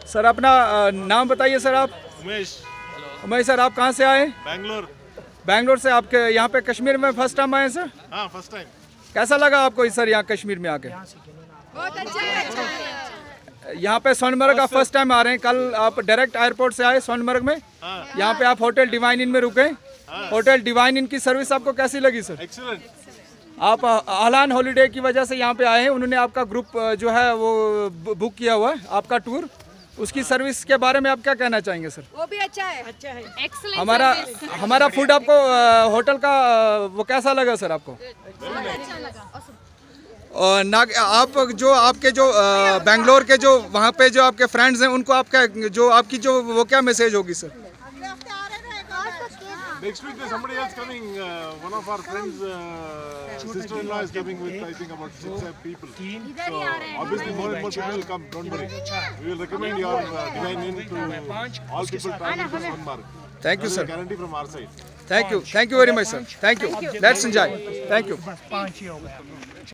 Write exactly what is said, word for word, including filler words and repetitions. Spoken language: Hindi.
सर अपना अ, नाम बताइए सर आप। उमेश, उमेश सर आप कहाँ से आए? बैंगलोर। बैंगलोर से। आपके यहाँ पे कश्मीर में फर्स्ट टाइम आए सर? हाँ, फर्स्ट टाइम। कैसा लगा आपको इस सर यहाँ कश्मीर में आके? बहुत अच्छा है। यहाँ पे सोनमर्ग आप फर्स्ट टाइम आ रहे हैं। कल आप डायरेक्ट एयरपोर्ट से आए सोनमर्ग में। हाँ। यहाँ पे आप होटल डिवाइन इन में रुके। होटल डिवाइन इन की सर्विस आपको कैसी लगी सर? एक्सीलेंट। आप आलान हॉलीडे की वजह से यहाँ पे आए हैं। उन्होंने आपका ग्रुप अ, जो है वो बु- बुक किया हुआ है आपका टूर। उसकी सर्विस के बारे में आप क्या कहना चाहेंगे सर? वो भी अच्छा है। अच्छा है। एक्सीलेंट। हमारा हमारा फूड आपको अ, होटल का अ, वो कैसा लगा सर आपको? अच्छा लगा। और ना आप जो आपके जो अ, बेंगलोर के जो वहाँ पे जो आपके फ्रेंड्स हैं उनको आपका जो आपकी जो वो क्या मैसेज होगी सर? Next week there's somebody else coming. Uh, one of our friends, uh, sister-in-law is coming with, I think, about six uh, people. So obviously more and more people will come. Don't worry. We will recommend your uh, Divine Inn to all people traveling to Sonmarg. Thank you That is sir. a guarantee from our side. Thank you. Thank you very much sir. Thank you. Let's enjoy. Thank you.